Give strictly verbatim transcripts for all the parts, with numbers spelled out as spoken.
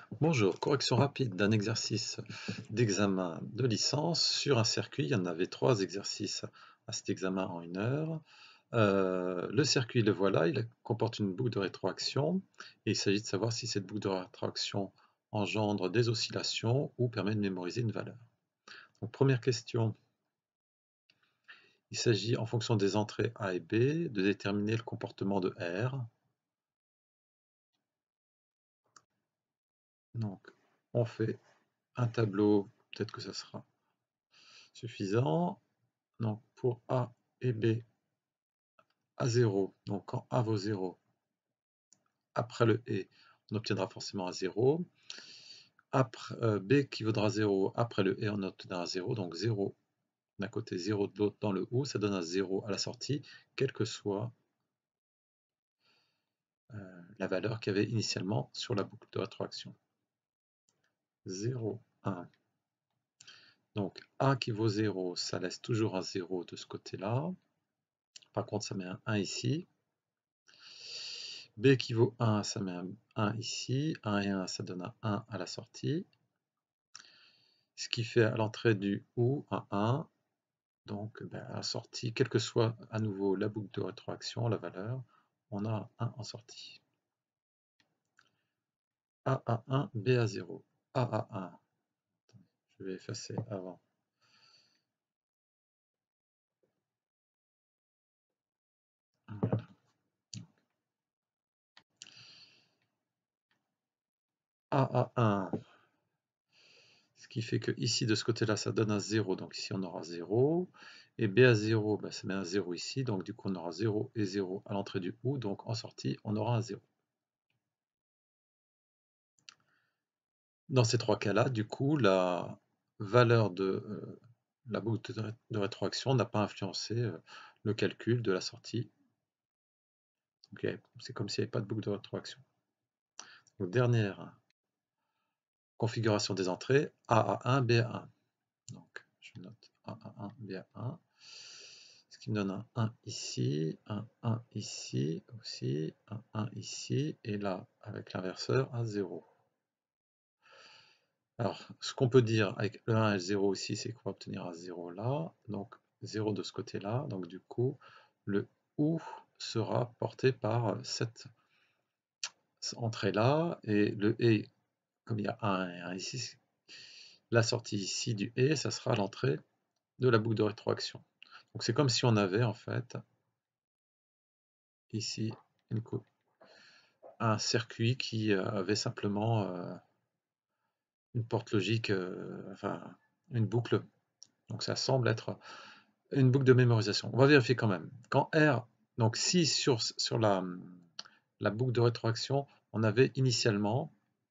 Bonjour, correction rapide d'un exercice d'examen de licence sur un circuit. Il y en avait trois exercices à cet examen en une heure. Euh, le circuit, le voilà, il comporte une boucle de rétroaction et il s'agit de savoir si cette boucle de rétroaction engendre des oscillations ou permet de mémoriser une valeur. Donc, première question, il s'agit en fonction des entrées A et B de déterminer le comportement de R. Donc, on fait un tableau, peut-être que ça sera suffisant. Donc, pour A et B, à zéro, donc quand A vaut zéro, après le et, on obtiendra forcément à zéro. Après, euh, B qui vaudra zéro, après le et, on obtiendra zéro. Donc zéro d'un côté, zéro de l'autre dans le ou, ça donne un zéro à la sortie, quelle que soit euh, la valeur qu'il y avait initialement sur la boucle de rétroaction. zéro, un. Donc A qui vaut zéro, ça laisse toujours un zéro de ce côté-là. Par contre, ça met un un ici. B qui vaut un, ça met un un ici. un et un, ça donne un un à la sortie. Ce qui fait à l'entrée du ou un un. Donc ben, à la sortie, quelle que soit à nouveau la boucle de rétroaction, la valeur, on a un en sortie. A à un, B à zéro. A à un. Je vais effacer avant. Voilà. A à un. Ce qui fait que ici, de ce côté-là, ça donne un zéro. Donc ici, on aura zéro. Et B à zéro, ben, ça met un zéro ici. Donc du coup, on aura zéro et zéro à l'entrée du ou. Donc en sortie, on aura un zéro. Dans ces trois cas-là, du coup, la valeur de euh, la boucle de, de rétroaction n'a pas influencé euh, le calcul de la sortie. Okay. C'est comme s'il n'y avait pas de boucle de rétroaction. Donc, dernière configuration des entrées, A à un, B à un. Donc, je note A à un, B à un. Ce qui me donne un un ici, un un ici aussi, un un ici, et là, avec l'inverseur, un zéro. Alors, ce qu'on peut dire avec le un et le zéro ici, c'est qu'on va obtenir un zéro là, donc zéro de ce côté-là. Donc du coup, le OU sera porté par cette entrée-là, et le et, comme il y a un et un ici, la sortie ici du et, ça sera l'entrée de la boucle de rétroaction. Donc c'est comme si on avait en fait ici une un circuit qui avait simplement euh, une porte logique, euh, enfin une boucle. Donc ça semble être une boucle de mémorisation. On va vérifier quand même. Quand R, donc si sur, sur la, la boucle de rétroaction, on avait initialement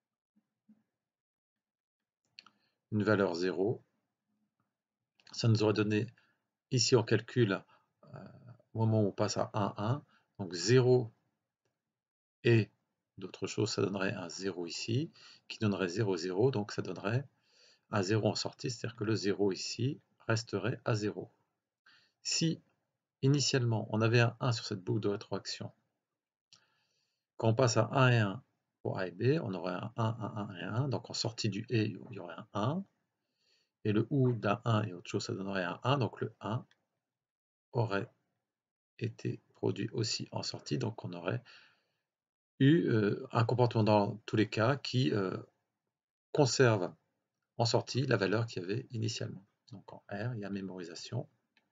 une valeur zéro, ça nous aurait donné ici en calcul, euh, au moment où on passe à un, un, donc zéro et d'autres choses, ça donnerait un zéro ici, qui donnerait zéro, zéro, donc ça donnerait un zéro en sortie, c'est-à-dire que le zéro ici resterait à zéro. Si initialement on avait un un sur cette boucle de rétroaction, quand on passe à un et un pour A et B, on aurait un un, un, un et un. Donc en sortie du et, il y aurait un un. Et le ou d'un un et autre chose, ça donnerait un un. Donc le un aurait été produit aussi en sortie. Donc on aurait eu euh, un comportement dans tous les cas qui euh, conserve en sortie la valeur qu'il y avait initialement. Donc en R, il y a mémorisation.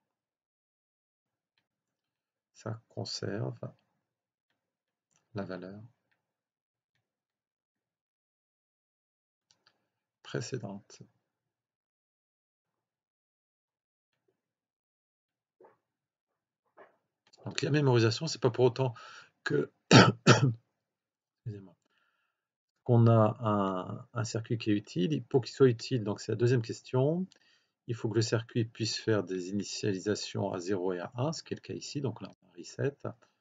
Ça conserve la valeur précédente. Donc la mémorisation, c'est pas pour autant que excusez-moi, qu'on a un, un circuit qui est utile. Pour qu'il soit utile, donc c'est la deuxième question, il faut que le circuit puisse faire des initialisations à zéro et à un, ce qui est le cas ici. Donc là, on a un reset.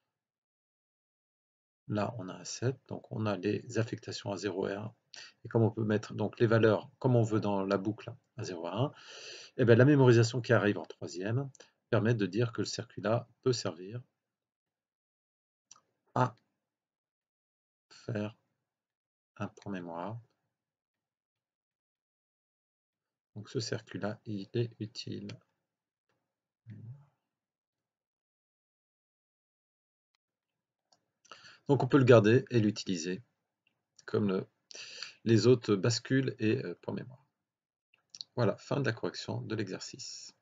Là, on a un set. Donc on a les affectations à zéro et un. Et comme on peut mettre donc les valeurs comme on veut dans la boucle à zéro et à un, et bien la mémorisation qui arrive en troisième permet de dire que le circuit-là peut servir à faire un point mémoire Donc ce circuit-là, il est utile. Donc on peut le garder et l'utiliser comme le, les autres bascules et euh, points mémoire. Voilà, fin de la correction de l'exercice.